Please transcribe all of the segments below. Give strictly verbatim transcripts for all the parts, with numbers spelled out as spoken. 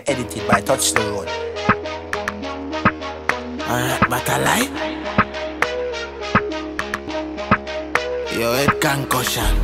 Edited by Touch the Road. Alright, but I lie. Yo, head concussion.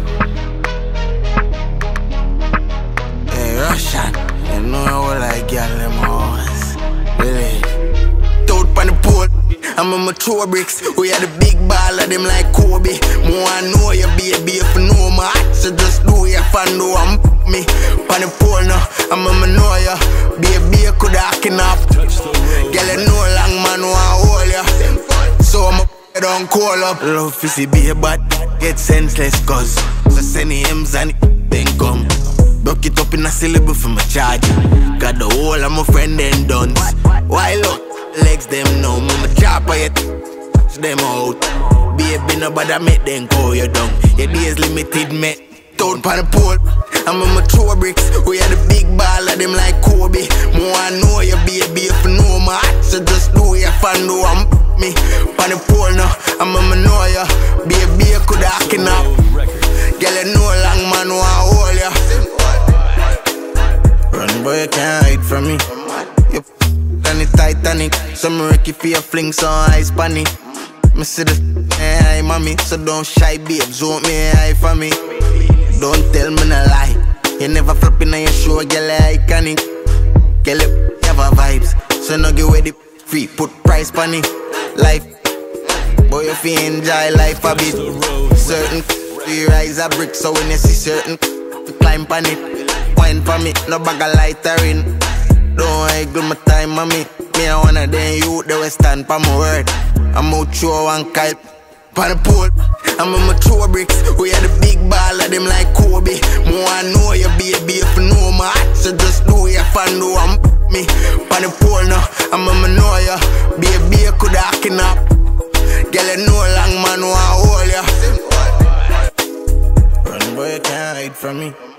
Hey, Russian, you know how I get them hoes. Really? Toad pan the pole, I'm on my throw bricks. We are the big ball of them like Kobe. More I know you, baby, if you know my heart, so just do your fan, do I'm me. Pan the pole now, I'm on my know ya. Baby, you could have hacking up. Girl, you know long man want hold ya. So I'm a don't call up. Love fizzy be but get senseless cause so send the M's and it then come. Broke it up in a syllable for my charge. Got the whole of my friend then done. Why look, legs them now, mama chopper yet them out. Baby nobody make them call you down. Your days limited mate. Toad pan the pole, I'm on my throw bricks. We are the big ball of them like Kobe. More I know you, baby, if you know my heart, so just do your fan, do I'm me. Pan the pole now, I'm on my know ya. Baby, you could have hacking up. Girl, you know long man want hold ya. Run boy, you can't hide from me. You on the Titanic, so me Ricky for your fling some ice panny. Me see the hey, mommy, so don't shy, babe, zone me high for me. Don't tell me no lie. You never flopping on your show, girl, iconic. Girl, you have a vibes, so no give away the free, put price on it. Life, boy, if you enjoy life a bit. Certain you rise a brick, so when you see certain climb on it. Wine for me, no bag of lighter in. Don't idle my time on me. Me a one of them youth, they will stand for my word. I'm out show one kite. Pan the pole, I'm on my throw bricks. We are the big ball of them like Kobe. More I know you, baby, if you know my heart, so just do your fan, do I'm me. Pan the pole now, I'm on my know ya. Baby, you could have hacking up. Girl, you know long man want hold ya. Run boy, you can't hide from me.